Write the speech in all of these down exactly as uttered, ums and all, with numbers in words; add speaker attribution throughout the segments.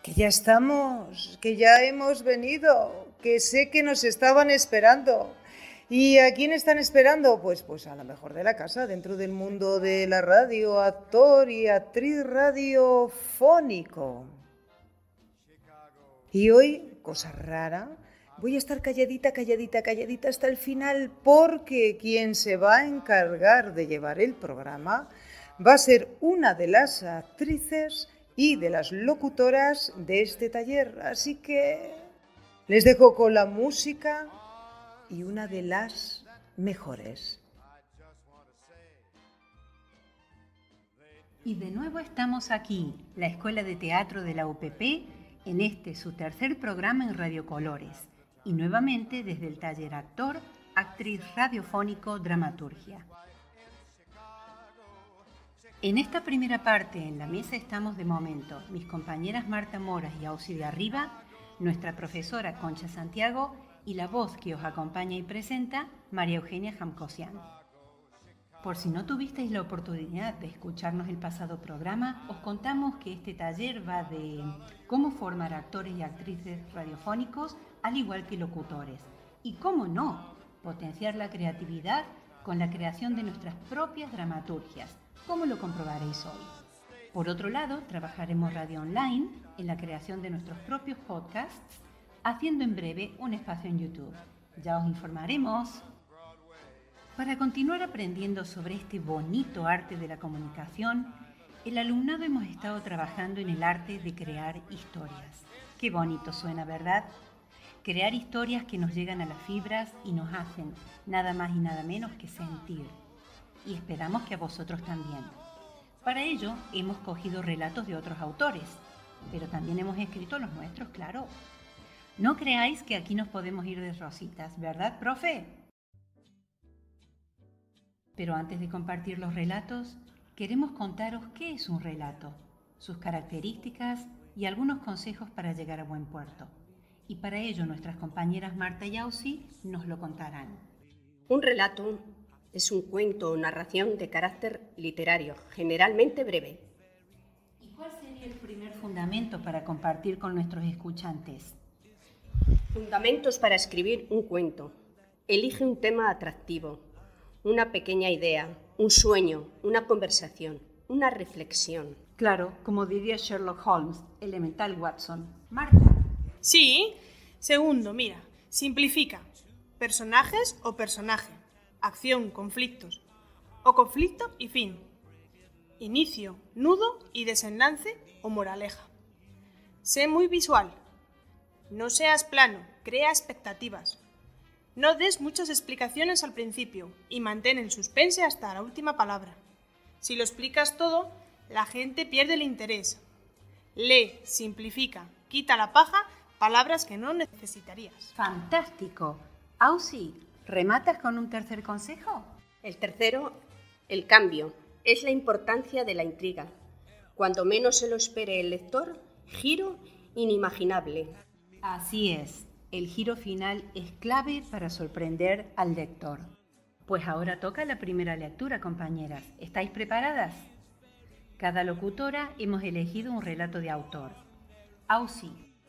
Speaker 1: Que ya estamos, que ya hemos venido, que sé que nos estaban esperando. ¿Y a quién están esperando? Pues, pues a la mejor de la casa, dentro del mundo de la radio, actor y actriz radiofónico. Y hoy, cosa rara, voy a estar calladita, calladita, calladita hasta el final, porque quien se va a encargar de llevar el programa va a ser una de las actrices y de las locutoras de este taller. Así que les dejo con la música y una de las mejores.
Speaker 2: Y de nuevo estamos aquí, la Escuela de Teatro de la U P P, en este su tercer programa en Radio Colores, y nuevamente desde el taller Actor, Actriz Radiofónico, Dramaturgia. En esta primera parte, en la mesa estamos de momento mis compañeras Marta Moras y Ausi de Arriba, nuestra profesora Concha Santiago y la voz que os acompaña y presenta, María Eugenia Jamcosian. Por si no tuvisteis la oportunidad de escucharnos el pasado programa, os contamos que este taller va de cómo formar actores y actrices radiofónicos, al igual que locutores. Y cómo no, potenciar la creatividad con la creación de nuestras propias dramaturgias, como lo comprobaréis hoy. Por otro lado, trabajaremos radio online en la creación de nuestros propios podcasts, haciendo en breve un espacio en YouTube. Ya os informaremos. Para continuar aprendiendo sobre este bonito arte de la comunicación, el alumnado hemos estado trabajando en el arte de crear historias. Qué bonito suena, ¿verdad? Crear historias que nos llegan a las fibras y nos hacen nada más y nada menos que sentir. Y esperamos que a vosotros también. Para ello, hemos cogido relatos de otros autores, pero también hemos escrito los nuestros, claro. No creáis que aquí nos podemos ir de rositas, ¿verdad, profe? Pero antes de compartir los relatos, queremos contaros qué es un relato, sus características y algunos consejos para llegar a buen puerto. Y para ello nuestras compañeras Marta y Ausi nos lo contarán.
Speaker 3: Un relato es un cuento o narración de carácter literario, generalmente breve.
Speaker 2: ¿Y cuál sería el primer fundamento para compartir con nuestros escuchantes?
Speaker 3: Fundamentos para escribir un cuento. Elige un tema atractivo, una pequeña idea, un sueño, una conversación, una reflexión.
Speaker 2: Claro, como diría Sherlock Holmes, elemental Watson. Marta.
Speaker 4: Sí. Segundo, mira, simplifica. Personajes o personaje. Acción, conflictos. O conflicto y fin. Inicio, nudo y desenlace o moraleja. Sé muy visual. No seas plano, crea expectativas. No des muchas explicaciones al principio y mantén el suspense hasta la última palabra. Si lo explicas todo, la gente pierde el interés. Lee, simplifica, quita la paja, palabras que no necesitarías.
Speaker 2: ¡Fantástico! Ausi, ¿rematas con un tercer consejo?
Speaker 3: El tercero, el cambio, es la importancia de la intriga. Cuando menos se lo espere el lector, giro inimaginable.
Speaker 2: Así es, el giro final es clave para sorprender al lector. Pues ahora toca la primera lectura, compañeras. ¿Estáis preparadas? Cada locutora hemos elegido un relato de autor. Ausi.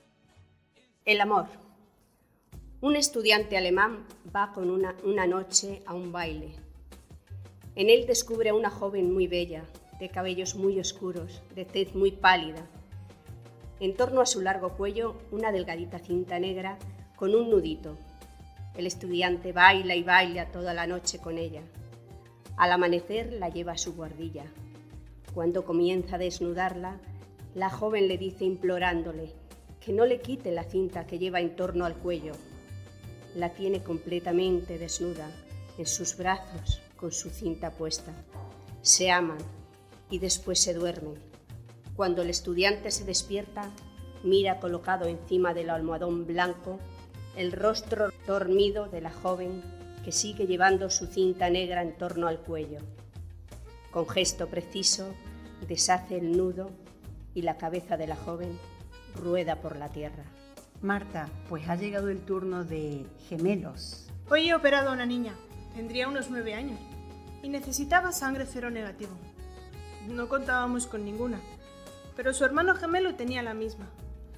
Speaker 3: El amor. Un estudiante alemán va con una, una noche a un baile. En él descubre a una joven muy bella, de cabellos muy oscuros, de tez muy pálida. En torno a su largo cuello, una delgadita cinta negra con un nudito. El estudiante baila y baila toda la noche con ella. Al amanecer la lleva a su guardilla. Cuando comienza a desnudarla, la joven le dice implorándole que no le quite la cinta que lleva en torno al cuello. La tiene completamente desnuda, en sus brazos, con su cinta puesta. Se aman y después se duermen. Cuando el estudiante se despierta, mira colocado encima del almohadón blanco el rostro dormido de la joven que sigue llevando su cinta negra en torno al cuello. Con gesto preciso, deshace el nudo y la cabeza de la joven rueda por la tierra.
Speaker 2: Marta, pues ha llegado el turno de gemelos.
Speaker 4: Hoy he operado a una niña, tendría unos nueve años, y necesitaba sangre cero negativo. No contábamos con ninguna, pero su hermano gemelo tenía la misma.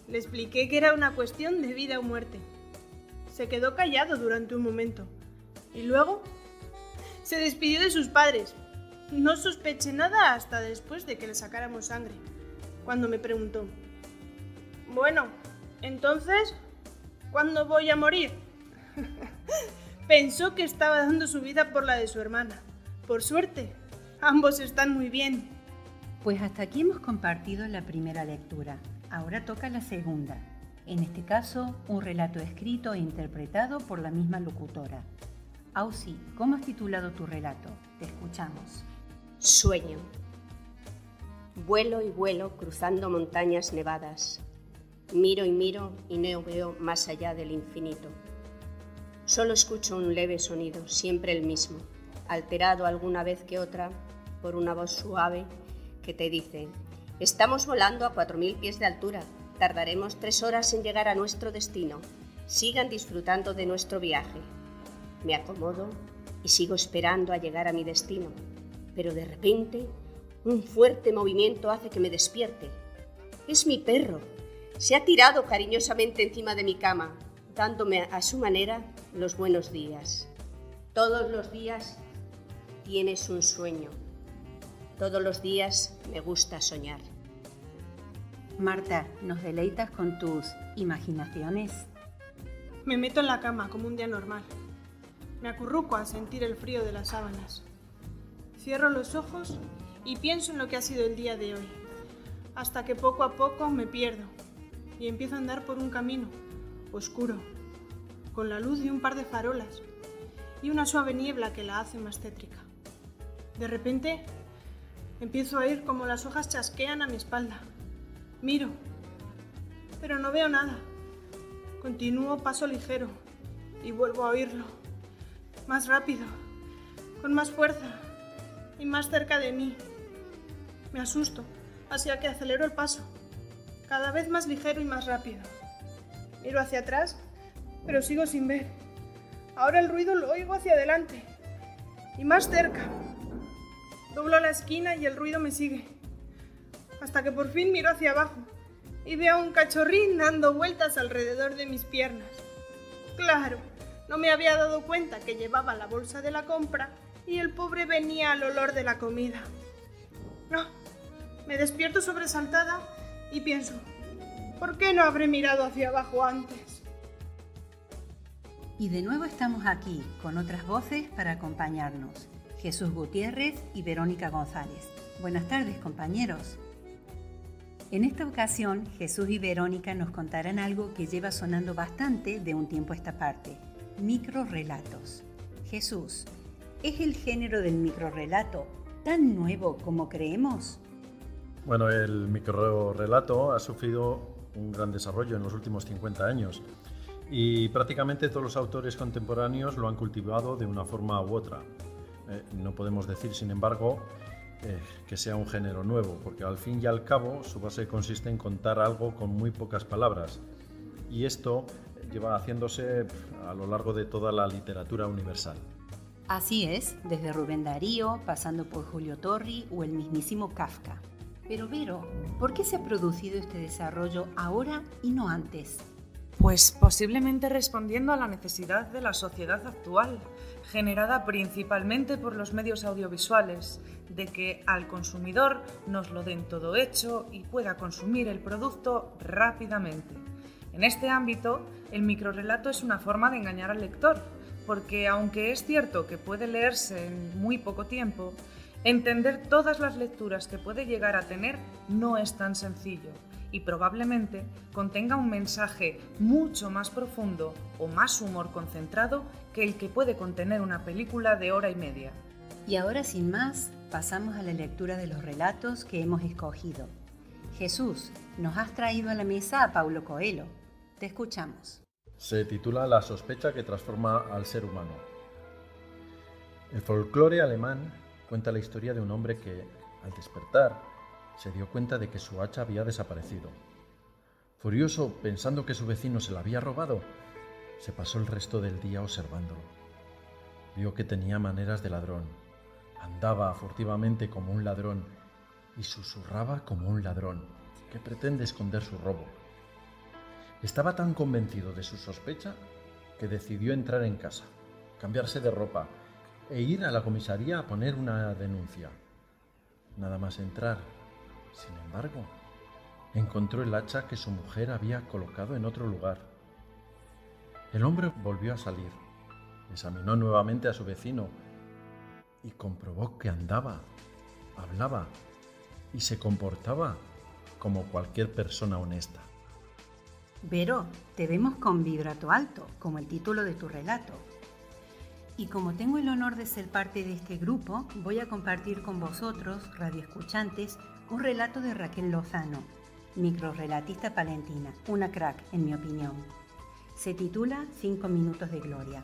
Speaker 4: Le expliqué que era una cuestión de vida o muerte. Se quedó callado durante un momento y luego se despidió de sus padres. No sospeché nada hasta después de que le sacáramos sangre, cuando me preguntó: bueno, entonces, ¿cuándo voy a morir? Pensó que estaba dando su vida por la de su hermana. Por suerte, ambos están muy bien.
Speaker 2: Pues hasta aquí hemos compartido la primera lectura. Ahora toca la segunda. En este caso, un relato escrito e interpretado por la misma locutora. Ausi, ¿cómo has titulado tu relato? Te escuchamos.
Speaker 3: Sueño. Vuelo y vuelo cruzando montañas nevadas. Miro y miro y no veo más allá del infinito. Solo escucho un leve sonido, siempre el mismo, alterado alguna vez que otra por una voz suave que te dice: estamos volando a cuatro mil pies de altura, tardaremos tres horas en llegar a nuestro destino, sigan disfrutando de nuestro viaje. Me acomodo y sigo esperando a llegar a mi destino, pero de repente un fuerte movimiento hace que me despierte. Es mi perro, se ha tirado cariñosamente encima de mi cama, dándome a su manera los buenos días. Todos los días tienes un sueño. Todos los días me gusta soñar.
Speaker 2: Marta, ¿nos deleitas con tus imaginaciones?
Speaker 4: Me meto en la cama como un día normal. Me acurruco a sentir el frío de las sábanas. Cierro los ojos y pienso en lo que ha sido el día de hoy, hasta que poco a poco me pierdo y empiezo a andar por un camino oscuro, con la luz de un par de farolas y una suave niebla que la hace más tétrica. De repente, empiezo a oír como las hojas chasquean a mi espalda. Miro, pero no veo nada. Continúo paso ligero y vuelvo a oírlo, más rápido, con más fuerza y más cerca de mí. Me asusto, así que acelero el paso, cada vez más ligero y más rápido. Miro hacia atrás, pero sigo sin ver. Ahora el ruido lo oigo hacia adelante y más cerca. Doblo la esquina y el ruido me sigue, hasta que por fin miro hacia abajo y veo a un cachorrín dando vueltas alrededor de mis piernas. Claro, no me había dado cuenta que llevaba la bolsa de la compra y el pobre venía al olor de la comida. No, me despierto sobresaltada y pienso: ¿por qué no habré mirado hacia abajo antes?
Speaker 2: Y de nuevo estamos aquí con otras voces para acompañarnos. Jesús Gutiérrez y Verónica González. Buenas tardes, compañeros. En esta ocasión, Jesús y Verónica nos contarán algo que lleva sonando bastante de un tiempo a esta parte: microrrelatos. Jesús, ¿es el género del microrrelato tan nuevo como creemos?
Speaker 5: Bueno, el microrrelato ha sufrido un gran desarrollo en los últimos cincuenta años y prácticamente todos los autores contemporáneos lo han cultivado de una forma u otra. Eh, no podemos decir, sin embargo, eh, que sea un género nuevo, porque al fin y al cabo su base consiste en contar algo con muy pocas palabras, y esto lleva haciéndose a lo largo de toda la literatura universal.
Speaker 2: Así es, desde Rubén Darío, pasando por Julio Torri o el mismísimo Kafka. Pero Vero, ¿por qué se ha producido este desarrollo ahora y no antes?
Speaker 6: Pues posiblemente respondiendo a la necesidad de la sociedad actual, generada principalmente por los medios audiovisuales, de que al consumidor nos lo den todo hecho y pueda consumir el producto rápidamente. En este ámbito, el microrrelato es una forma de engañar al lector, porque aunque es cierto que puede leerse en muy poco tiempo, entender todas las lecturas que puede llegar a tener no es tan sencillo y probablemente contenga un mensaje mucho más profundo o más humor concentrado que el que puede contener una película de hora y media.
Speaker 2: Y ahora, sin más, pasamos a la lectura de los relatos que hemos escogido. Jesús, nos has traído a la mesa a Paulo Coelho. Te escuchamos.
Speaker 5: Se titula La sospecha que transforma al ser humano. El folclore alemán cuenta la historia de un hombre que, al despertar, se dio cuenta de que su hacha había desaparecido. Furioso, pensando que su vecino se la había robado, se pasó el resto del día observándolo. Vio que tenía maneras de ladrón, andaba furtivamente como un ladrón y susurraba como un ladrón que pretende esconder su robo. Estaba tan convencido de su sospecha que decidió entrar en casa, cambiarse de ropa e ir a la comisaría a poner una denuncia. Nada más entrar, sin embargo, encontró el hacha que su mujer había colocado en otro lugar. El hombre volvió a salir, examinó nuevamente a su vecino y comprobó que andaba, hablaba y se comportaba como cualquier persona honesta.
Speaker 2: Vero, te vemos con vibrato alto, como el título de tu relato. Y como tengo el honor de ser parte de este grupo, voy a compartir con vosotros, radioescuchantes, un relato de Raquel Lozano, microrelatista palentina, una crack, en mi opinión. Se titula Cinco minutos de gloria.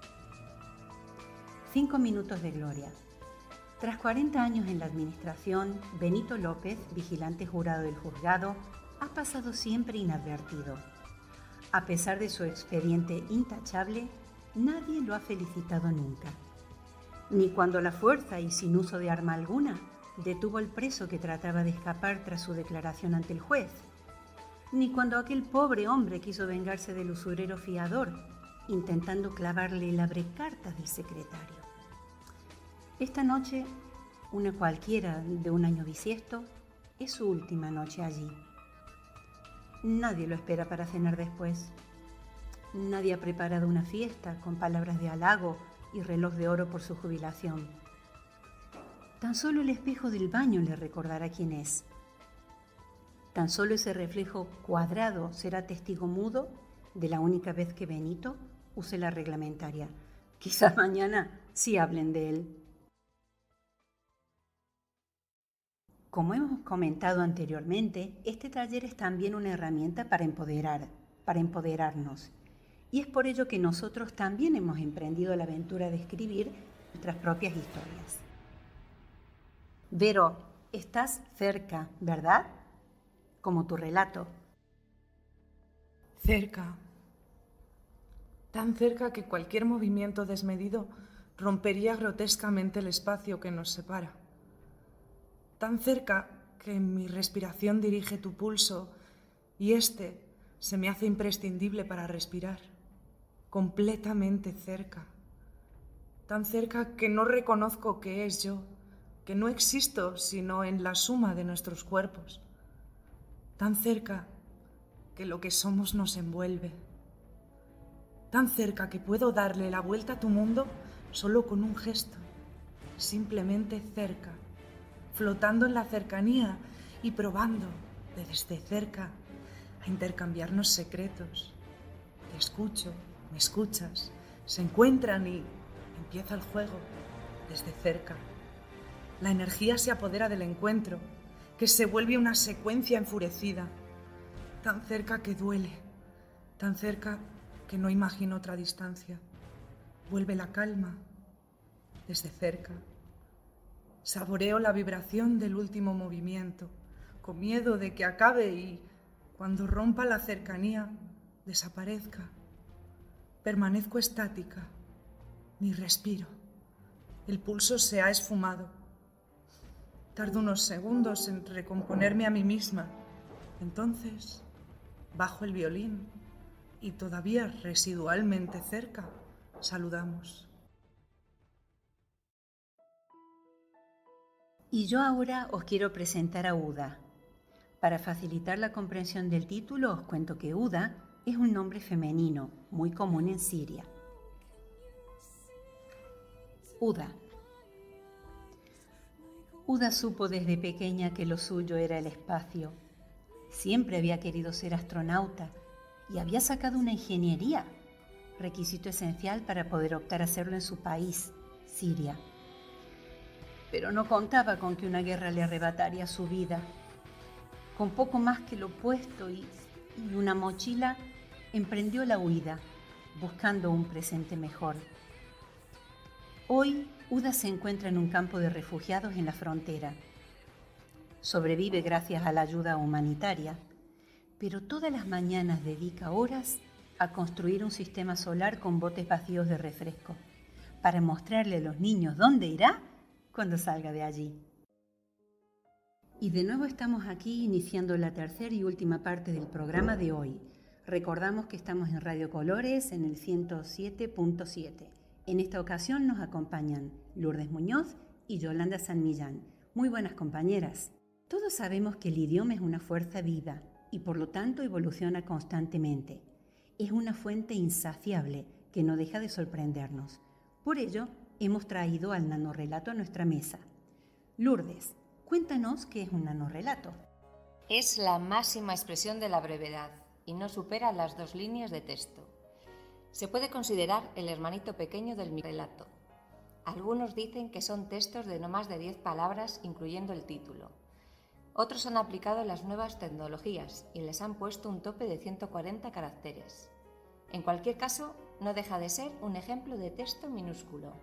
Speaker 2: Cinco minutos de gloria. Tras cuarenta años en la administración, Benito López, vigilante jurado del juzgado, ha pasado siempre inadvertido. A pesar de su expediente intachable, nadie lo ha felicitado nunca. Ni cuando la fuerza y sin uso de arma alguna detuvo al preso que trataba de escapar tras su declaración ante el juez, ni cuando aquel pobre hombre quiso vengarse del usurero fiador, intentando clavarle el abrecartas del secretario. Esta noche, una cualquiera de un año bisiesto, es su última noche allí. Nadie lo espera para cenar después. Nadie ha preparado una fiesta con palabras de halago y reloj de oro por su jubilación. Tan solo el espejo del baño le recordará quién es. Tan solo ese reflejo cuadrado será testigo mudo de la única vez que Benito use la reglamentaria. Quizás mañana sí hablen de él. Como hemos comentado anteriormente, este taller es también una herramienta para empoderar, para empoderarnos. Y es por ello que nosotros también hemos emprendido la aventura de escribir nuestras propias historias. Vero, estás cerca, ¿verdad? Como tu relato.
Speaker 6: Cerca. Tan cerca que cualquier movimiento desmedido rompería grotescamente el espacio que nos separa. Tan cerca que mi respiración dirige tu pulso y este se me hace imprescindible para respirar. Completamente cerca. Tan cerca que no reconozco que es yo, que no existo sino en la suma de nuestros cuerpos. Tan cerca que lo que somos nos envuelve. Tan cerca que puedo darle la vuelta a tu mundo solo con un gesto. Simplemente cerca. Flotando en la cercanía y probando de desde cerca a intercambiarnos secretos. Te escucho, me escuchas, se encuentran y empieza el juego desde cerca. La energía se apodera del encuentro, que se vuelve una secuencia enfurecida, tan cerca que duele, tan cerca que no imagino otra distancia. Vuelve la calma desde cerca. Saboreo la vibración del último movimiento, con miedo de que acabe y, cuando rompa la cercanía, desaparezca. Permanezco estática, ni respiro. El pulso se ha esfumado. Tardo unos segundos en recomponerme a mí misma. Entonces, bajo el violín y todavía residualmente cerca, saludamos.
Speaker 2: Y yo ahora os quiero presentar a Uda. Para facilitar la comprensión del título, os cuento que Uda es un nombre femenino muy común en Siria. Uda. Uda supo desde pequeña que lo suyo era el espacio. Siempre había querido ser astronauta y había sacado una ingeniería, requisito esencial para poder optar a hacerlo en su país, Siria. Pero no contaba con que una guerra le arrebataría su vida. Con poco más que lo opuesto y, y una mochila, emprendió la huida, buscando un presente mejor. Hoy, Uda se encuentra en un campo de refugiados en la frontera. Sobrevive gracias a la ayuda humanitaria, pero todas las mañanas dedica horas a construir un sistema solar con botes vacíos de refresco, para mostrarle a los niños dónde irá cuando salga de allí. Y de nuevo estamos aquí iniciando la tercera y última parte del programa de hoy, Recordamos que estamos en Radio Colores en el ciento siete punto siete. En esta ocasión nos acompañan Lourdes Muñoz y Yolanda San Millán. Muy buenas compañeras. Todos sabemos que el idioma es una fuerza viva y por lo tanto evoluciona constantemente. Es una fuente insaciable que no deja de sorprendernos. Por ello, hemos traído al nanorrelato a nuestra mesa. Lourdes, cuéntanos qué es un nanorrelato.
Speaker 7: Es la máxima expresión de la brevedad y no supera las dos líneas de texto. Se puede considerar el hermanito pequeño del relato. Algunos dicen que son textos de no más de diez palabras, incluyendo el título. Otros han aplicado las nuevas tecnologías y les han puesto un tope de ciento cuarenta caracteres. En cualquier caso, no deja de ser un ejemplo de texto minúsculo.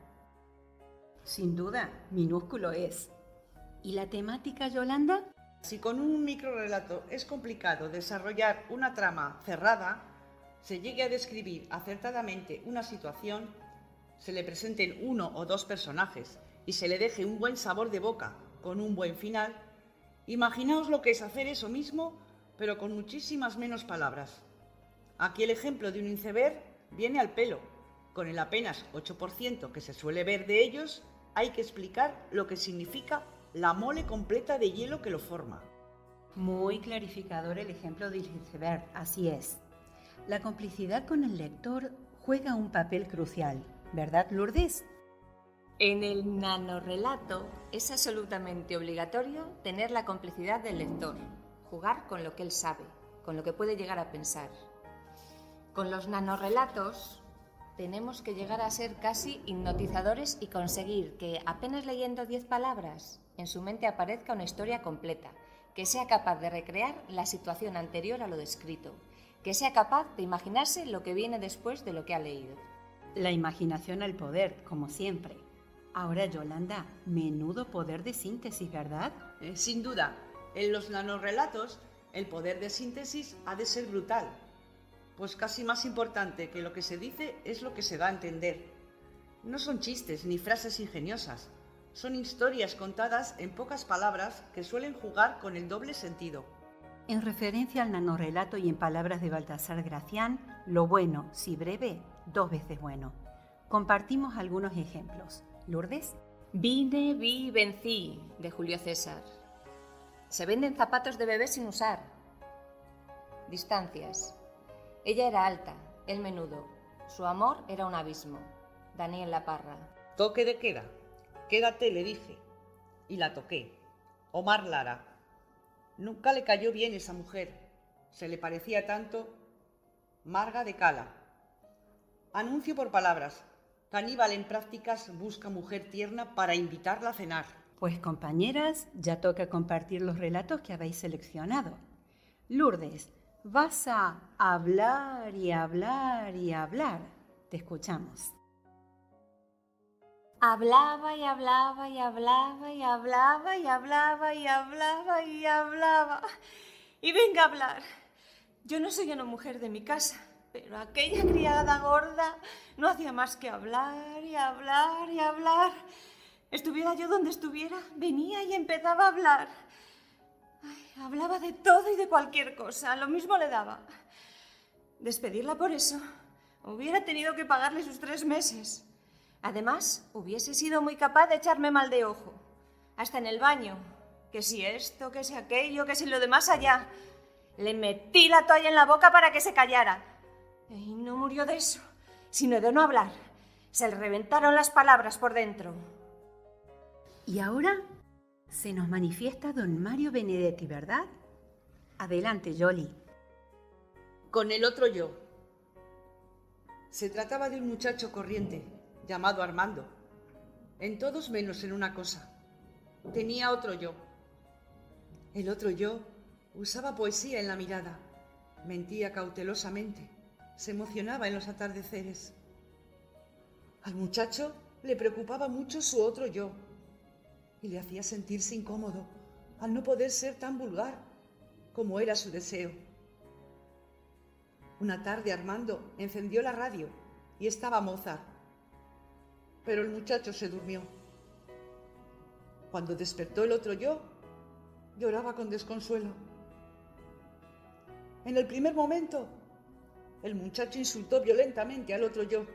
Speaker 2: Sin duda, minúsculo es. ¿Y la temática, Yolanda?
Speaker 1: Si con un microrrelato es complicado desarrollar una trama cerrada, se llegue a describir acertadamente una situación, se le presenten uno o dos personajes y se le deje un buen sabor de boca con un buen final, imaginaos lo que es hacer eso mismo, pero con muchísimas menos palabras. Aquí el ejemplo de un iceberg viene al pelo. Con el apenas ocho por ciento que se suele ver de ellos, hay que explicar lo que significa la mole completa de hielo que lo forma.
Speaker 2: Muy clarificador el ejemplo del iceberg, así es. La complicidad con el lector juega un papel crucial, ¿verdad, Lourdes?
Speaker 7: En el nanorrelato es absolutamente obligatorio tener la complicidad del lector, jugar con lo que él sabe, con lo que puede llegar a pensar. Con los nanorrelatos tenemos que llegar a ser casi hipnotizadores y conseguir que apenas leyendo diez palabras en su mente aparezca una historia completa, que sea capaz de recrear la situación anterior a lo descrito, que sea capaz de imaginarse lo que viene después de lo que ha leído.
Speaker 2: La imaginación al poder, como siempre. Ahora, Yolanda, menudo poder de síntesis, ¿verdad?
Speaker 1: Eh, sin duda, en los nanorrelatos el poder de síntesis ha de ser brutal, pues casi más importante que lo que se dice es lo que se da a entender. No son chistes ni frases ingeniosas, son historias contadas en pocas palabras que suelen jugar con el doble sentido.
Speaker 2: En referencia al nanorrelato y en palabras de Baltasar Gracián, lo bueno, si breve, dos veces bueno. Compartimos algunos ejemplos. ¿Lourdes?
Speaker 7: Vine, vi, vencí, de Julio César. Se venden zapatos de bebé sin usar. Distancias. Ella era alta, él menudo. Su amor era un abismo. Daniel La Parra.
Speaker 1: Toque de queda. Quédate, le dije. Y la toqué. Omar Lara. Nunca le cayó bien esa mujer. Se le parecía tanto. Marga de Cala. Anuncio por palabras. Caníbal en prácticas busca mujer tierna para invitarla a cenar.
Speaker 2: Pues compañeras, ya toca compartir los relatos que habéis seleccionado. Lourdes, vas a hablar y hablar y hablar. Te escuchamos.
Speaker 7: Hablaba y hablaba y hablaba y hablaba y hablaba y hablaba y hablaba.
Speaker 4: Y venga a hablar. Yo no soy una mujer de mi casa, pero aquella criada gorda no hacía más que hablar y hablar y hablar. Estuviera yo donde estuviera, venía y empezaba a hablar. Ay, hablaba de todo y de cualquier cosa, lo mismo le daba. Despedirla por eso, hubiera tenido que pagarle sus tres meses. Además, hubiese sido muy capaz de echarme mal de ojo, hasta en el baño. Que si esto, que si aquello, que si lo de más allá. Le metí la toalla en la boca para que se callara. Y no murió de eso, sino de no hablar. Se le reventaron las palabras por dentro.
Speaker 2: Y ahora se nos manifiesta don Mario Benedetti, ¿verdad? Adelante, Yoli.
Speaker 1: Con el otro yo. Se trataba de un muchacho corriente, llamado Armando. En todos menos en una cosa. Tenía otro yo. El otro yo usaba poesía en la mirada, mentía cautelosamente, se emocionaba en los atardeceres. Al muchacho le preocupaba mucho su otro yo y le hacía sentirse incómodo al no poder ser tan vulgar como era su deseo. Una tarde Armando encendió la radio y estaba Mozart, pero el muchacho se durmió. Cuando despertó el otro yo, lloraba con desconsuelo. En el primer momento
Speaker 8: el muchacho insultó violentamente al otro yo.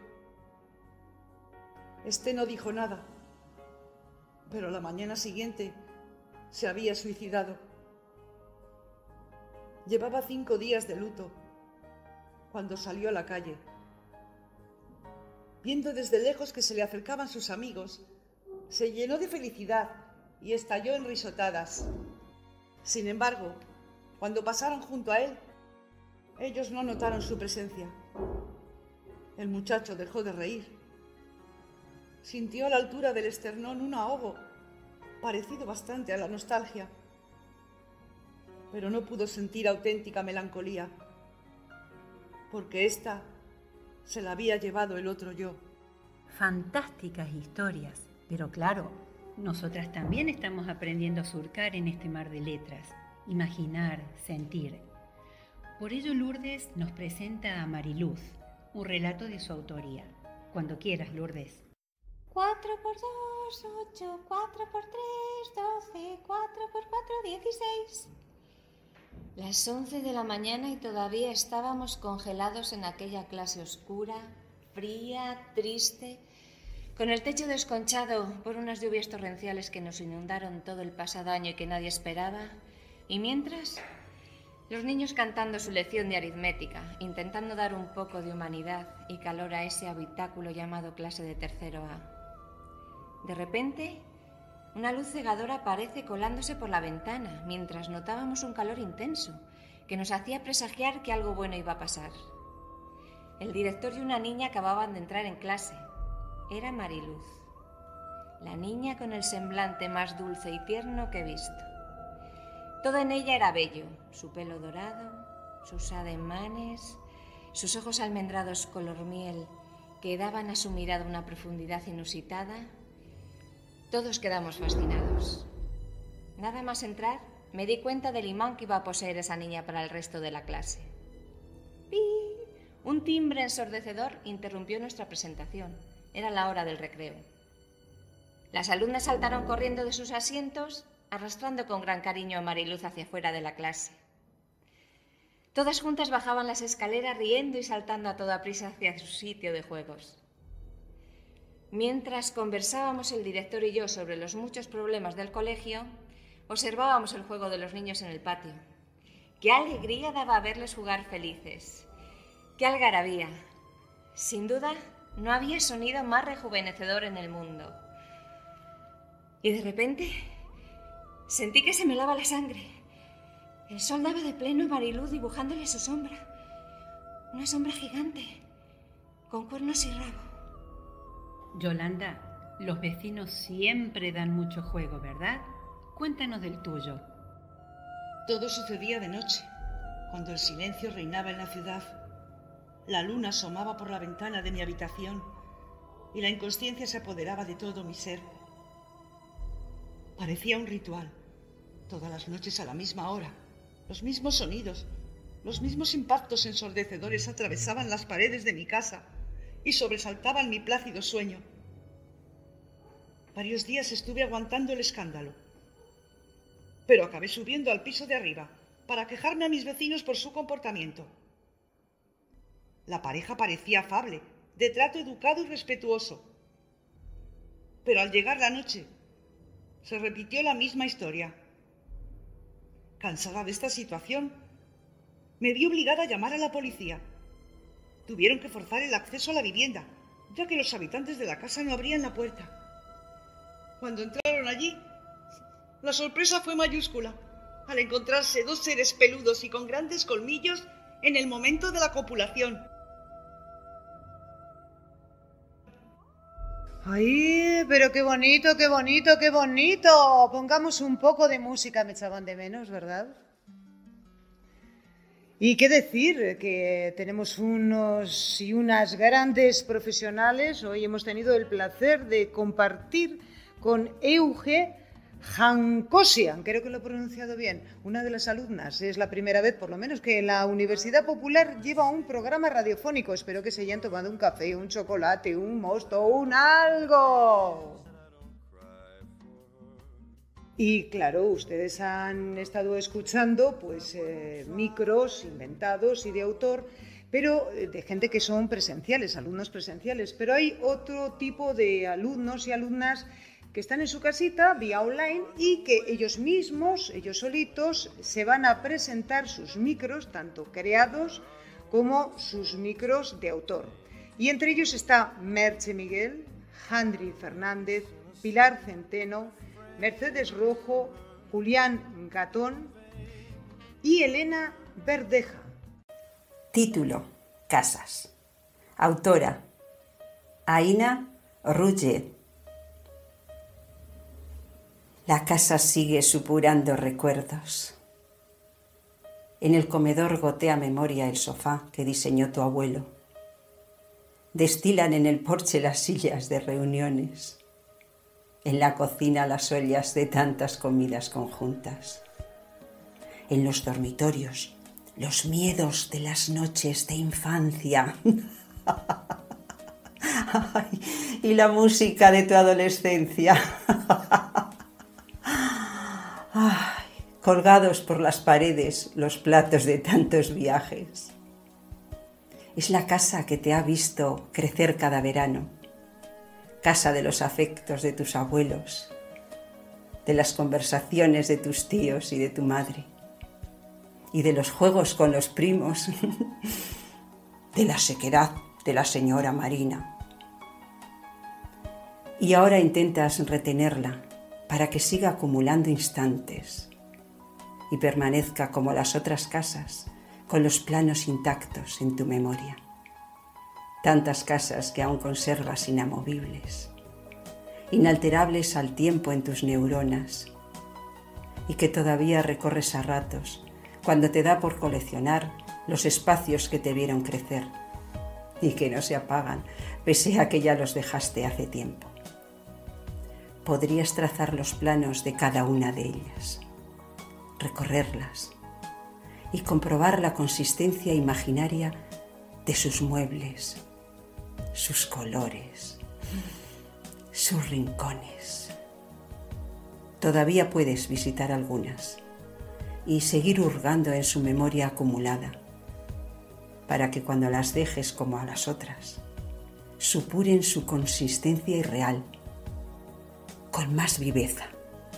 Speaker 8: Este no dijo nada, pero la mañana siguiente se había suicidado. Llevaba cinco días de luto cuando salió a la calle. Viendo desde lejos que se le acercaban sus amigos, se llenó de felicidad y estalló en risotadas. Sin embargo, cuando pasaron junto a él, ellos no notaron su presencia. El muchacho dejó de reír. Sintió a la altura del esternón un ahogo, parecido bastante a la nostalgia, pero no pudo sentir auténtica melancolía, porque ésta se la había llevado el otro yo.
Speaker 2: Fantásticas historias, pero claro, nosotras también estamos aprendiendo a surcar en este mar de letras, imaginar, sentir. Por ello Lourdes nos presenta a Mariluz, un relato de su autoría. Cuando quieras, Lourdes.
Speaker 7: cuatro por dos, ocho, cuatro por tres, doce, cuatro por cuatro, dieciséis. Las once de la mañana y todavía estábamos congelados en aquella clase oscura, fría, triste, con el techo desconchado por unas lluvias torrenciales que nos inundaron todo el pasado año y que nadie esperaba, y mientras, los niños cantando su lección de aritmética, intentando dar un poco de humanidad y calor a ese habitáculo llamado clase de tercero A. De repente, una luz cegadora aparece colándose por la ventana, mientras notábamos un calor intenso, que nos hacía presagiar que algo bueno iba a pasar. El director y una niña acababan de entrar en clase. Era Mariluz, la niña con el semblante más dulce y tierno que he visto. Todo en ella era bello, su pelo dorado, sus ademanes, sus ojos almendrados color miel, que daban a su mirada una profundidad inusitada. Todos quedamos fascinados. Nada más entrar, me di cuenta del imán que iba a poseer esa niña para el resto de la clase. ¡Pi! Un timbre ensordecedor interrumpió nuestra presentación. Era la hora del recreo. Las alumnas saltaron corriendo de sus asientos, arrastrando con gran cariño a Mariluz hacia fuera de la clase. Todas juntas bajaban las escaleras riendo y saltando a toda prisa hacia su sitio de juegos. Mientras conversábamos el director y yo sobre los muchos problemas del colegio, observábamos el juego de los niños en el patio. ¡Qué alegría daba verles jugar felices! ¡Qué algarabía! Sin duda, no había sonido más rejuvenecedor en el mundo. Y de repente, sentí que se me helaba la sangre. El sol daba de pleno a Mariluz dibujándole su sombra. Una sombra gigante, con cuernos y rabo.
Speaker 2: Yolanda, los vecinos siempre dan mucho juego, ¿verdad? Cuéntanos del tuyo.
Speaker 8: Todo sucedía de noche, cuando el silencio reinaba en la ciudad. La luna asomaba por la ventana de mi habitación y la inconsciencia se apoderaba de todo mi ser. Parecía un ritual. Todas las noches a la misma hora, los mismos sonidos, los mismos impactos ensordecedores atravesaban las paredes de mi casa y sobresaltaban mi plácido sueño. Varios días estuve aguantando el escándalo, pero acabé subiendo al piso de arriba para quejarme a mis vecinos por su comportamiento. La pareja parecía afable, de trato educado y respetuoso, pero al llegar la noche se repitió la misma historia. Cansada de esta situación, me vi obligada a llamar a la policía. Tuvieron que forzar el acceso a la vivienda, ya que los habitantes de la casa no abrían la puerta. Cuando entraron allí, la sorpresa fue mayúscula, al encontrarse dos seres peludos y con grandes colmillos en el momento de la copulación.
Speaker 1: ¡Ay, pero qué bonito, qué bonito, qué bonito! Pongamos un poco de música, me echaban de menos, ¿verdad? Y qué decir, que tenemos unos y unas grandes profesionales. Hoy hemos tenido el placer de compartir con Euge Jankosian, creo que lo he pronunciado bien, una de las alumnas. Es la primera vez, por lo menos, que la Universidad Popular lleva un programa radiofónico. Espero que se hayan tomado un café, un chocolate, un mosto, un algo. Y claro, ustedes han estado escuchando pues eh, micros inventados y de autor, pero de gente que son presenciales, alumnos presenciales. Pero hay otro tipo de alumnos y alumnas que están en su casita vía online y que ellos mismos, ellos solitos, se van a presentar sus micros, tanto creados como sus micros de autor. Y entre ellos está Merche Miguel, Handry Fernández, Pilar Centeno, Mercedes Rojo, Julián Gatón y Elena Verdeja.
Speaker 9: Título: Casas. Autora: Aina Rugge. La casa sigue supurando recuerdos. En el comedor gotea memoria el sofá que diseñó tu abuelo. Destilan en el porche las sillas de reuniones. En la cocina las ollas de tantas comidas conjuntas. En los dormitorios, los miedos de las noches de infancia. Ay, y la música de tu adolescencia. Ay, colgados por las paredes los platos de tantos viajes. Es la casa que te ha visto crecer cada verano. Casa de los afectos de tus abuelos, de las conversaciones de tus tíos y de tu madre, y de los juegos con los primos, de la sequedad de la señora Marina. Y ahora intentas retenerla para que siga acumulando instantes y permanezca como las otras casas, con los planos intactos en tu memoria. Tantas casas que aún conservas inamovibles, inalterables al tiempo en tus neuronas, y que todavía recorres a ratos cuando te da por coleccionar los espacios que te vieron crecer y que no se apagan, pese a que ya los dejaste hace tiempo. Podrías trazar los planos de cada una de ellas, recorrerlas y comprobar la consistencia imaginaria de sus muebles, sus colores, sus rincones. Todavía puedes visitar algunas y seguir hurgando en su memoria acumulada, para que cuando las dejes como a las otras, supuren su consistencia irreal, con más viveza.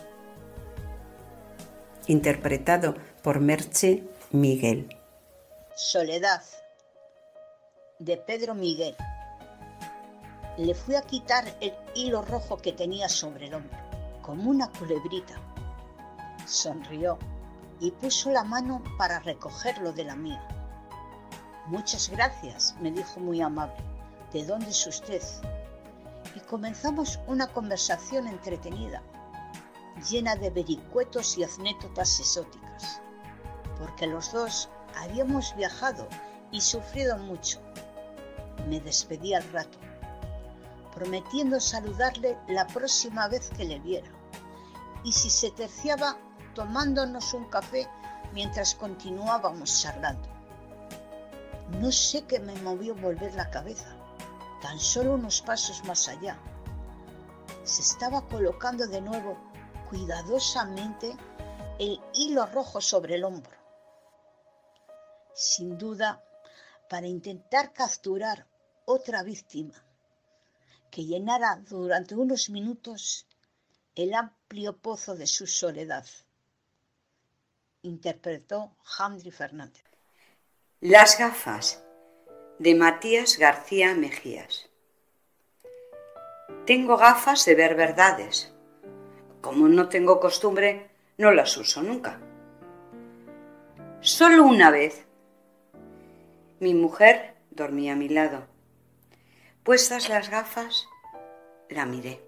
Speaker 9: Interpretado por Merche Miguel.
Speaker 10: Soledad, de Pedro Miguel. Le fui a quitar el hilo rojo que tenía sobre el hombro, como una culebrita. Sonrió y puso la mano para recogerlo de la mía. Muchas gracias, me dijo muy amable. ¿De dónde es usted? Y comenzamos una conversación entretenida, llena de vericuetos y anécdotas exóticas, porque los dos habíamos viajado y sufrido mucho. Me despedí al rato, prometiendo saludarle la próxima vez que le viera, y si se terciaba, tomándonos un café mientras continuábamos charlando. No sé qué me movió volver la cabeza, tan solo unos pasos más allá. Se estaba colocando de nuevo cuidadosamente el hilo rojo sobre el hombro. Sin duda, para intentar capturar otra víctima que llenara durante unos minutos el amplio pozo de su soledad. Interpretó Handry Fernández.
Speaker 9: Las gafas, de Matías García Mejías. Tengo gafas de ver verdades. Como no tengo costumbre, no las uso nunca. Solo una vez. Mi mujer dormía a mi lado. Puestas las gafas, la miré.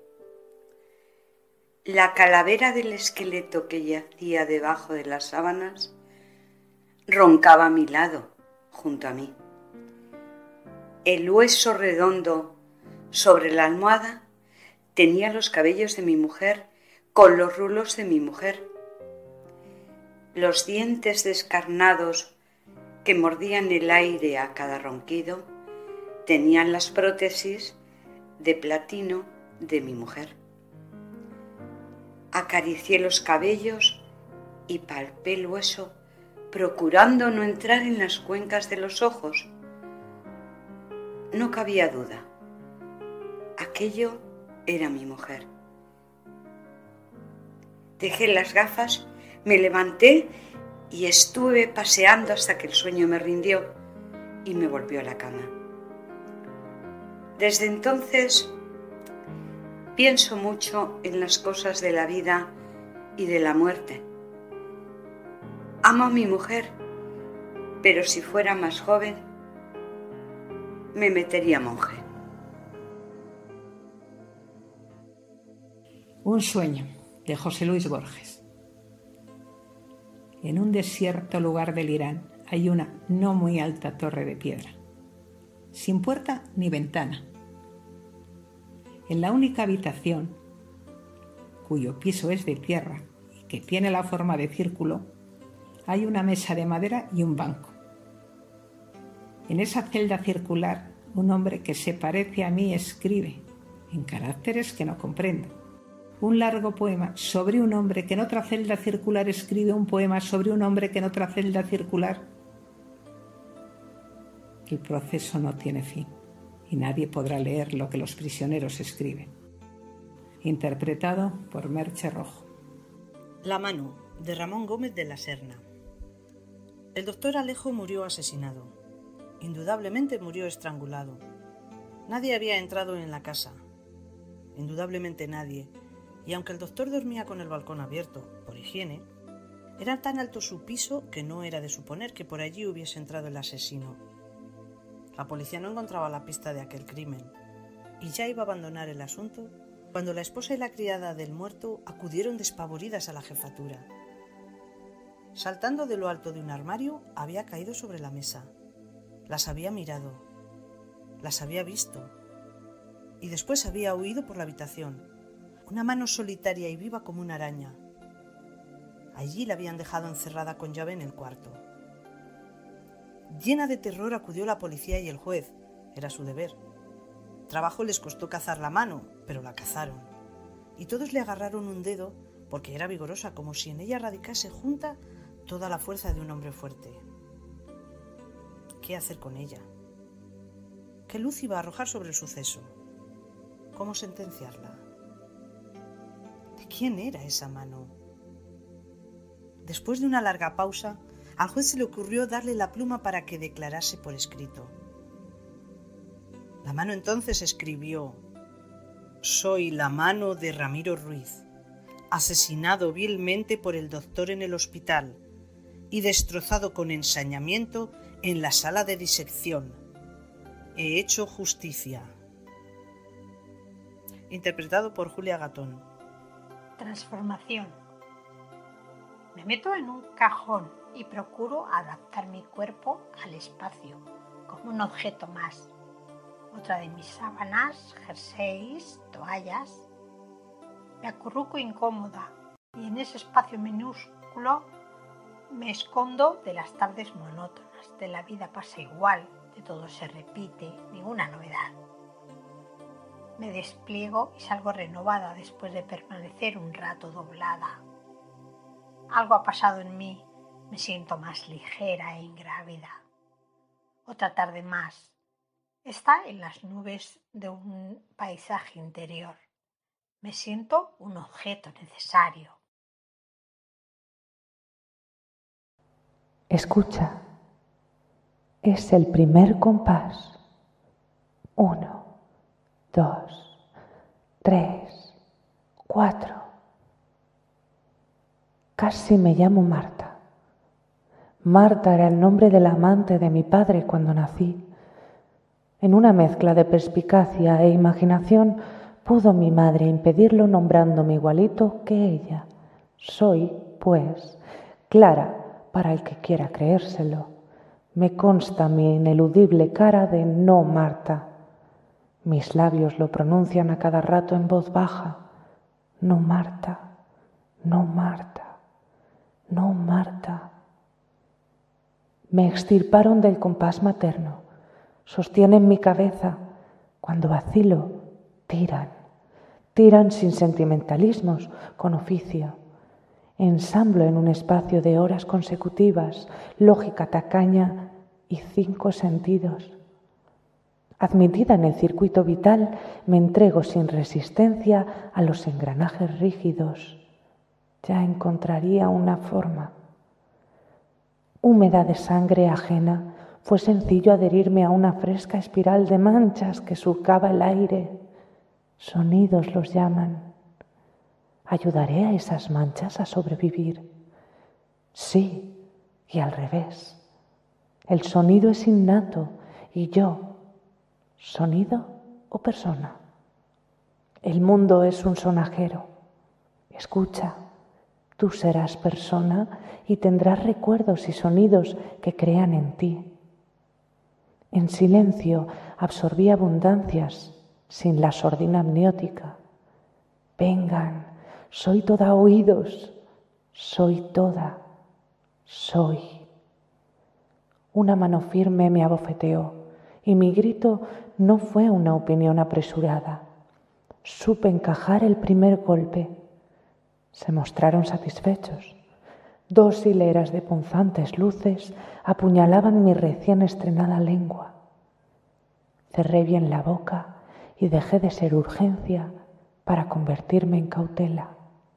Speaker 9: La calavera del esqueleto que yacía debajo de las sábanas roncaba a mi lado, junto a mí. El hueso redondo sobre la almohada tenía los cabellos de mi mujer con los rulos de mi mujer. Los dientes descarnados que mordían el aire a cada ronquido tenían las prótesis de platino de mi mujer. Acaricié los cabellos y palpé el hueso, procurando no entrar en las cuencas de los ojos, No cabía duda. Aquello era mi mujer. Dejé las gafas, me levanté y estuve paseando hasta que el sueño me rindió y me volvió a la cama. Desde entonces pienso mucho en las cosas de la vida y de la muerte. Amo a mi mujer, pero si fuera más joven, me metería monje.
Speaker 11: Un sueño, de José Luis Borges. En un desierto lugar del Irán hay una no muy alta torre de piedra, sin puerta ni ventana. En la única habitación, cuyo piso es de tierra y que tiene la forma de círculo, hay una mesa de madera y un banco. En esa celda circular, un hombre que se parece a mí escribe, en caracteres que no comprendo, un largo poema sobre un hombre que en otra celda circular escribe un poema sobre un hombre que en otra celda circular. El proceso no tiene fin y nadie podrá leer lo que los prisioneros escriben. Interpretado por Merche Rojo.
Speaker 12: La mano, de Ramón Gómez de la Serna. El doctor Alejo murió asesinado. Indudablemente murió estrangulado. Nadie había entrado en la casa. Indudablemente nadie. Y aunque el doctor dormía con el balcón abierto, por higiene, era tan alto su piso que no era de suponer que por allí hubiese entrado el asesino. La policía no encontraba la pista de aquel crimen y ya iba a abandonar el asunto cuando la esposa y la criada del muerto acudieron despavoridas a la jefatura. Saltando de lo alto de un armario, había caído sobre la mesa. Las había mirado, las había visto y después había huido por la habitación, una mano solitaria y viva como una araña. Allí la habían dejado encerrada con llave en el cuarto. Llena de terror acudió la policía y el juez. Era su deber. Trabajo les costó cazar la mano, pero la cazaron. Y todos le agarraron un dedo porque era vigorosa, como si en ella radicase junta toda la fuerza de un hombre fuerte. ¿Qué hacer con ella? ¿Qué luz iba a arrojar sobre el suceso? ¿Cómo sentenciarla? ¿De quién era esa mano? Después de una larga pausa, al juez se le ocurrió darle la pluma para que declarase por escrito. La mano entonces escribió: «Soy la mano de Ramiro Ruiz, asesinado vilmente por el doctor en el hospital y destrozado con ensañamiento en la sala de disección. He hecho justicia». Interpretado por Julia Gatón.
Speaker 13: Transformación. Me meto en un cajón y procuro adaptar mi cuerpo al espacio, como un objeto más. Otra de mis sábanas, jerseys, toallas. Me acurruco incómoda y en ese espacio minúsculo me escondo de las tardes monótonas, de la vida pasa igual, de todo se repite, ninguna novedad. Me despliego y salgo renovada después de permanecer un rato doblada. Algo ha pasado en mí, me siento más ligera e ingrávida. Otra tarde más. Está en las nubes de un paisaje interior. Me siento un objeto necesario.
Speaker 14: Escucha. Es el primer compás. Uno, dos, tres, cuatro. Casi me llamo Marta. Marta era el nombre del amante de mi padre cuando nací. En una mezcla de perspicacia e imaginación pudo mi madre impedirlo nombrándome igualito que ella. Soy, pues, Clara para el que quiera creérselo. Me consta mi ineludible cara de no Marta. Mis labios lo pronuncian a cada rato en voz baja. No Marta, no Marta, no Marta. Me extirparon del compás materno. Sostienen mi cabeza. Cuando vacilo, tiran. Tiran sin sentimentalismos, con oficio. Ensamblo en un espacio de horas consecutivas, lógica tacaña y cinco sentidos. Admitida en el circuito vital, me entrego sin resistencia a los engranajes rígidos. Ya encontraría una forma. Húmeda de sangre ajena, fue sencillo adherirme a una fresca espiral de manchas que surcaba el aire. Sonidos los llaman. ¿Ayudaré a esas manchas a sobrevivir? Sí, y al revés. El sonido es innato y yo, ¿sonido o persona? El mundo es un sonajero. Escucha, tú serás persona y tendrás recuerdos y sonidos que crean en ti. En silencio absorbí abundancias sin la sordina amniótica. Vengan, soy toda oídos, soy toda, soy. Una mano firme me abofeteó y mi grito no fue una opinión apresurada. Supe encajar el primer golpe. Se mostraron satisfechos. Dos hileras de punzantes luces apuñalaban mi recién estrenada lengua. Cerré bien la boca y dejé de ser urgencia para convertirme en cautela.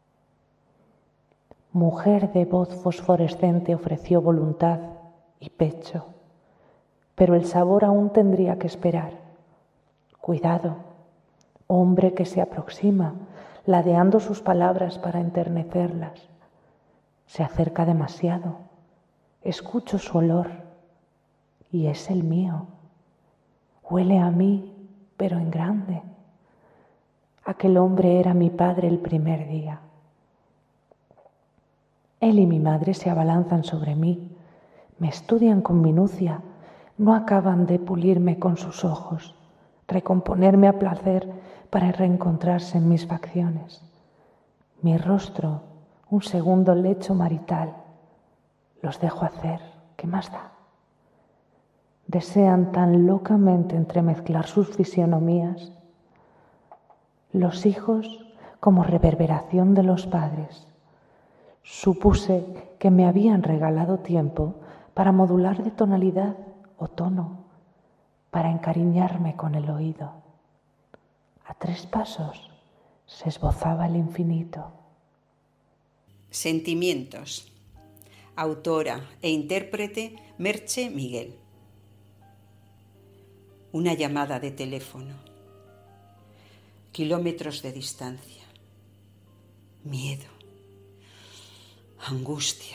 Speaker 14: Mujer de voz fosforescente ofreció voluntad y pecho, pero el sabor aún tendría que esperar. Cuidado, hombre que se aproxima, ladeando sus palabras para enternecerlas. Se acerca demasiado. Escucho su olor y es el mío. Huele a mí, pero en grande. Aquel hombre era mi padre el primer día. Él y mi madre se abalanzan sobre mí, me estudian con minucia, no acaban de pulirme con sus ojos, recomponerme a placer para reencontrarse en mis facciones. Mi rostro, un segundo lecho marital. Los dejo hacer, ¿qué más da? Desean tan locamente entremezclar sus fisionomías. Los hijos como reverberación de los padres. Supuse que me habían regalado tiempo para modular de tonalidad o tono, para encariñarme con el oído. A tres pasos se esbozaba el infinito.
Speaker 9: Sentimientos. Autora e intérprete Merche Miguel. Una llamada de teléfono. Kilómetros de distancia. Miedo. Angustia.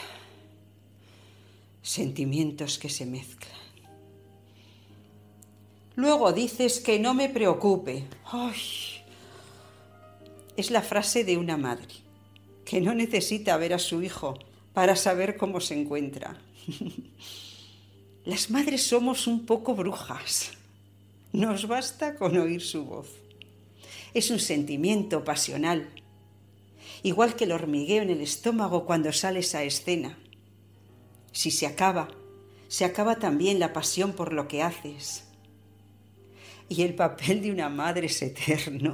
Speaker 9: Sentimientos que se mezclan. Luego dices que no me preocupe. ¡Ay! Es la frase de una madre que no necesita ver a su hijo para saber cómo se encuentra. Las madres somos un poco brujas. Nos basta con oír su voz. Es un sentimiento pasional, igual que el hormigueo en el estómago cuando sales a escena. Si se acaba, se acaba también la pasión por lo que haces. Y el papel de una madre es eterno.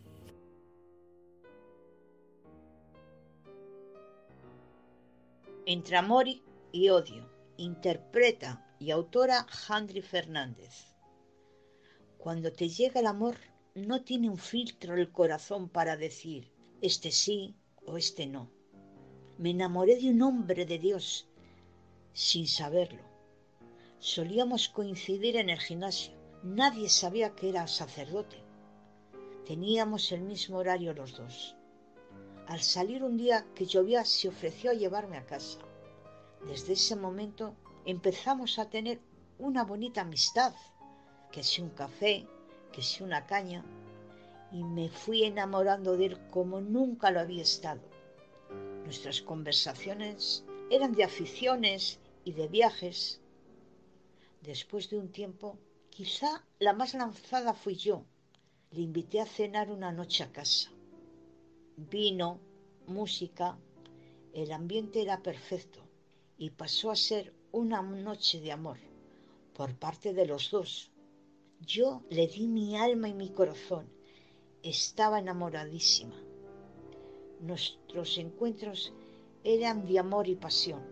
Speaker 10: Entre amor y odio, interpreta y autora Handry Fernández. Cuando te llega el amor, no tiene un filtro el corazón para decir este sí o este no. Me enamoré de un hombre de Dios sin saberlo. Solíamos coincidir en el gimnasio. Nadie sabía que era sacerdote. Teníamos el mismo horario los dos. Al salir un día que llovía, se ofreció a llevarme a casa. Desde ese momento empezamos a tener una bonita amistad, que si un café, que si una caña, y me fui enamorando de él como nunca lo había estado. Nuestras conversaciones eran de aficiones y de viajes. Después de un tiempo, quizá la más lanzada fui yo. Le invité a cenar una noche a casa. Vino, música, el ambiente era perfecto y pasó a ser una noche de amor por parte de los dos. Yo le di mi alma y mi corazón. Estaba enamoradísima. Nuestros encuentros eran de amor y pasión.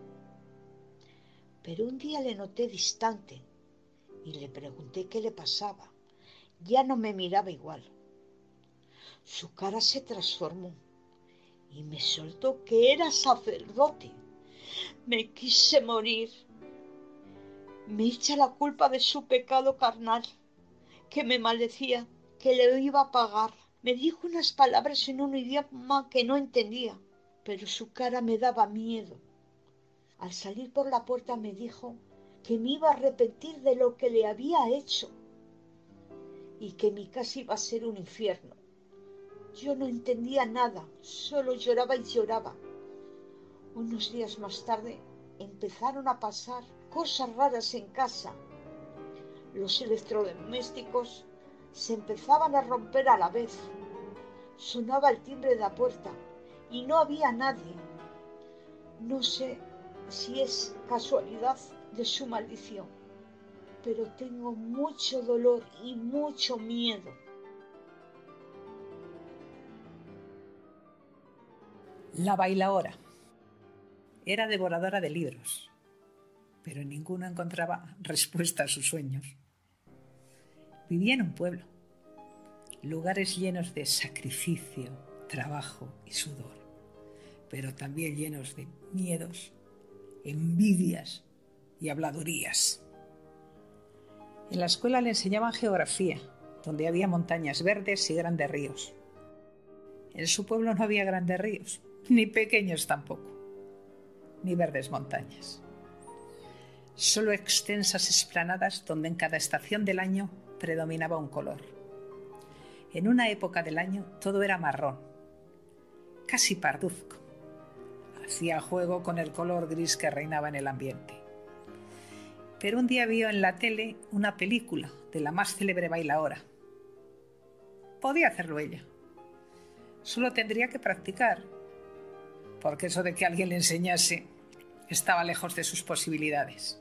Speaker 10: Pero un día le noté distante y le pregunté qué le pasaba. ya no me miraba igual. Su cara se transformó y me soltó que era sacerdote. Me quise morir. Me echa la culpa de su pecado carnal, que me maldecía, que le iba a pagar. Me dijo unas palabras en un idioma que no entendía, pero su cara me daba miedo. Al salir por la puerta me dijo que me iba a arrepentir de lo que le había hecho y que mi casa iba a ser un infierno. Yo no entendía nada, solo lloraba y lloraba. Unos días más tarde empezaron a pasar cosas raras en casa. Los electrodomésticos se empezaban a romper a la vez. Sonaba el timbre de la puerta y no había nadie. No sé si es casualidad de su maldición, pero tengo mucho dolor y mucho miedo.
Speaker 11: La bailaora. Era devoradora de libros, pero ninguno encontraba respuesta a sus sueños. Vivía en un pueblo, lugares llenos de sacrificio, trabajo y sudor, pero también llenos de miedos, envidias y habladurías. En la escuela le enseñaban geografía, donde había montañas verdes y grandes ríos. En su pueblo no había grandes ríos, ni pequeños tampoco, ni verdes montañas. Solo extensas explanadas donde en cada estación del año predominaba un color. En una época del año todo era marrón, casi parduzco. Hacía juego con el color gris que reinaba en el ambiente. Pero un día vio en la tele una película de la más célebre bailaora. Podía hacerlo ella. Solo tendría que practicar, porque eso de que alguien le enseñase estaba lejos de sus posibilidades.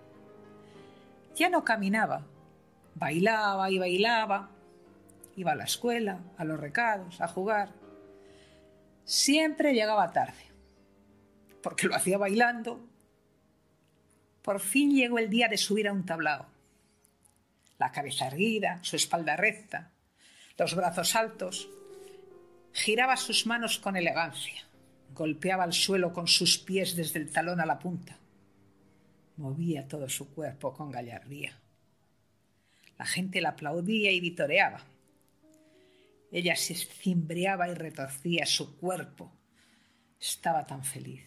Speaker 11: Ya no caminaba, bailaba y bailaba, iba a la escuela, a los recados, a jugar. Siempre llegaba tarde, porque lo hacía bailando. Por fin llegó el día de subir a un tablao. La cabeza erguida, su espalda recta, los brazos altos. Giraba sus manos con elegancia. Golpeaba el suelo con sus pies desde el talón a la punta. Movía todo su cuerpo con gallardía. La gente la aplaudía y vitoreaba. Ella se cimbreaba y retorcía su cuerpo. Estaba tan feliz.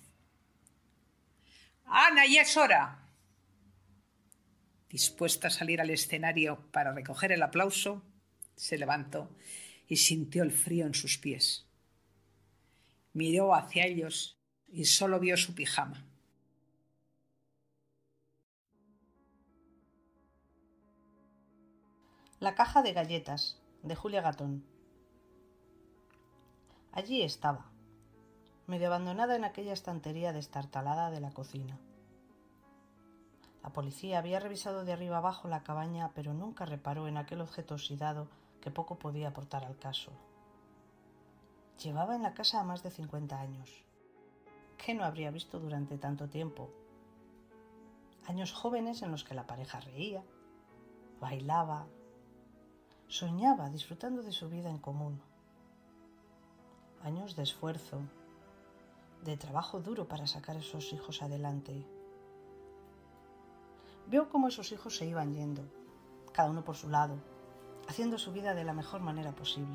Speaker 11: ¡Ana, ya es hora! Dispuesta a salir al escenario para recoger el aplauso, se levantó y sintió el frío en sus pies. Miró hacia ellos y solo vio su pijama.
Speaker 12: La caja de galletas, de Julia Gatón. Allí estaba, medio abandonada en aquella estantería destartalada de la cocina. La policía había revisado de arriba abajo la cabaña, pero nunca reparó en aquel objeto oxidado que poco podía aportar al caso. Llevaba en la casa más de cincuenta años. ¿Qué no habría visto durante tanto tiempo? Años jóvenes en los que la pareja reía, bailaba, soñaba disfrutando de su vida en común. Años de esfuerzo, de trabajo duro para sacar a esos hijos adelante. Vio cómo esos hijos se iban yendo, cada uno por su lado, haciendo su vida de la mejor manera posible.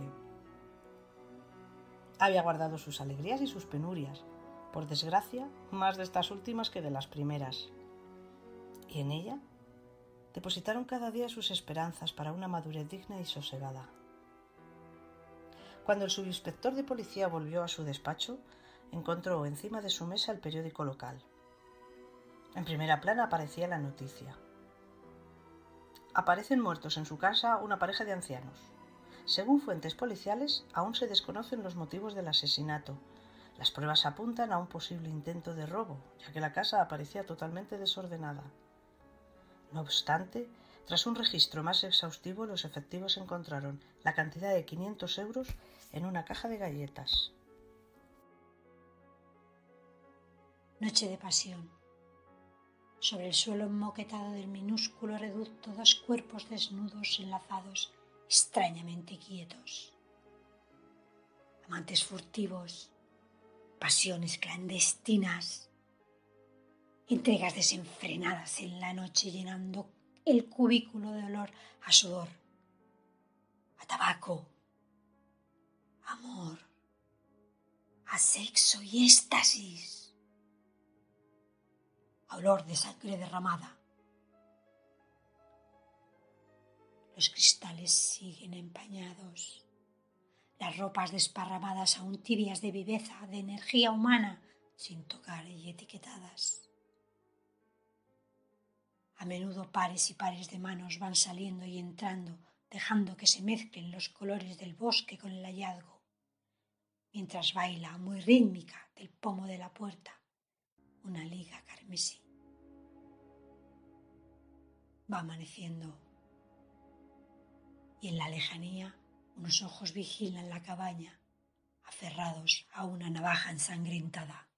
Speaker 12: Había guardado sus alegrías y sus penurias, por desgracia, más de estas últimas que de las primeras. Y en ella depositaron cada día sus esperanzas para una madurez digna y sosegada. Cuando el subinspector de policía volvió a su despacho, encontró encima de su mesa el periódico local. En primera plana aparecía la noticia. Aparecen muertos en su casa una pareja de ancianos. Según fuentes policiales, aún se desconocen los motivos del asesinato. Las pruebas apuntan a un posible intento de robo, ya que la casa aparecía totalmente desordenada. No obstante, tras un registro más exhaustivo, los efectivos encontraron la cantidad de quinientos euros en una caja de galletas.
Speaker 13: Noche de pasión. Sobre el suelo enmoquetado del minúsculo reducto, dos cuerpos desnudos enlazados extrañamente quietos. Amantes furtivos, pasiones clandestinas, entregas desenfrenadas en la noche llenando el cubículo de olor a sudor, a tabaco, amor, a sexo y éxtasis, a olor de sangre derramada. Los cristales siguen empañados, las ropas desparramadas aún tibias de viveza, de energía humana, sin tocar y etiquetadas. A menudo pares y pares de manos van saliendo y entrando, dejando que se mezclen los colores del bosque con el hallazgo, mientras baila muy rítmica del pomo de la puerta una liga carmesí. Va amaneciendo y en la lejanía unos ojos vigilan la cabaña, aferrados a una navaja ensangrentada.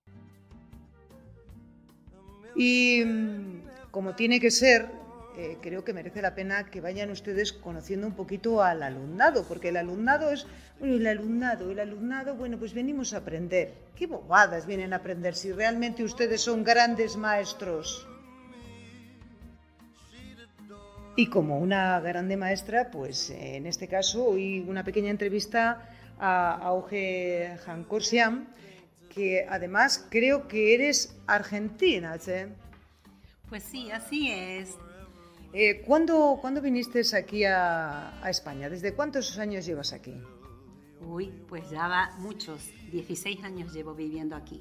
Speaker 1: Y como tiene que ser, eh, creo que merece la pena que vayan ustedes conociendo un poquito al alumnado, porque el alumnado es, bueno, el alumnado, el alumnado, bueno, pues venimos a aprender. ¿Qué bobadas vienen a aprender si realmente ustedes son grandes maestros? Y como una grande maestra, pues en este caso hoy una pequeña entrevista a Auge Hankorsian, que además creo que eres argentina, ¿sí?
Speaker 2: Pues sí, así es.
Speaker 1: Eh, ¿cuándo, ¿Cuándo viniste aquí a, a España? ¿Desde cuántos años llevas aquí?
Speaker 2: Uy, pues ya va muchos. dieciséis años llevo viviendo aquí.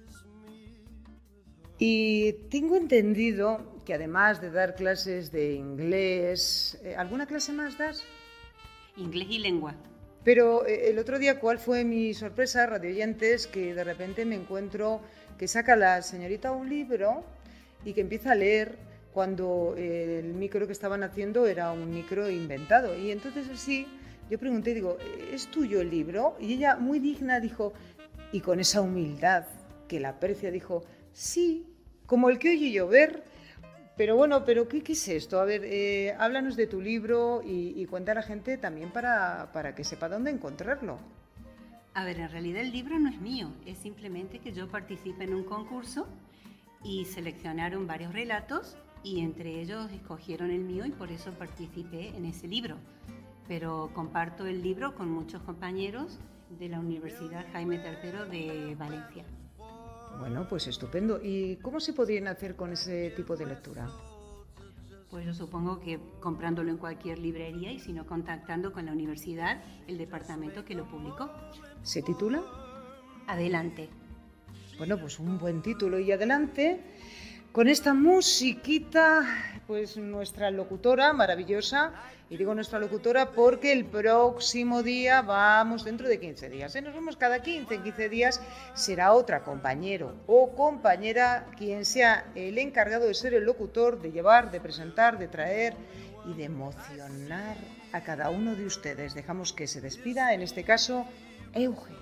Speaker 1: Y tengo entendido que además de dar clases de inglés, eh, ¿alguna clase más das?
Speaker 2: Inglés y lengua.
Speaker 1: Pero eh, el otro día, ¿cuál fue mi sorpresa, radioyentes? Que de repente me encuentro que saca la señorita un libro y que empieza a leer cuando eh, el micro que estaban haciendo era un micro inventado. Y entonces así yo pregunté, digo, ¿es tuyo el libro? Y ella, muy digna, dijo, y con esa humildad que la aprecia, dijo, sí, como el que oye llover. Pero bueno, pero ¿qué, qué es esto? A ver, eh, háblanos de tu libro y, y cuenta a la gente también para, para que sepa dónde encontrarlo.
Speaker 2: A ver, en realidad el libro no es mío, es simplemente que yo participé en un concurso y seleccionaron varios relatos y entre ellos escogieron el mío y por eso participé en ese libro. Pero comparto el libro con muchos compañeros de la Universidad Jaime tercero de Valencia.
Speaker 1: Bueno, pues estupendo. ¿Y cómo se podrían hacer con ese tipo de lectura?
Speaker 2: Pues yo supongo que comprándolo en cualquier librería y si no contactando con la universidad, el departamento que lo publicó.
Speaker 1: ¿Se titula?
Speaker 2: Adelante.
Speaker 1: Bueno, pues un buen título y adelante. Con esta musiquita, pues nuestra locutora maravillosa, y digo nuestra locutora porque el próximo día vamos dentro de quince días, ¿eh? Nos vemos cada quince, en quince días será otra compañero o compañera quien sea el encargado de ser el locutor, de llevar, de presentar, de traer y de emocionar a cada uno de ustedes. Dejamos que se despida, en este caso, Euge.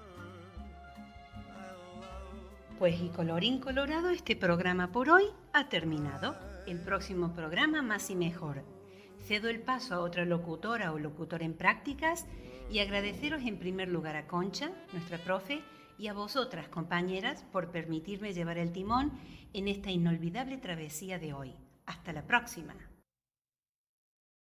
Speaker 2: Pues y colorín colorado, este programa por hoy ha terminado. El próximo programa más y mejor. Cedo el paso a otra locutora o locutor en prácticas y agradeceros en primer lugar a Concha, nuestra profe, y a vosotras, compañeras, por permitirme llevar el timón en esta inolvidable travesía de hoy. Hasta la próxima.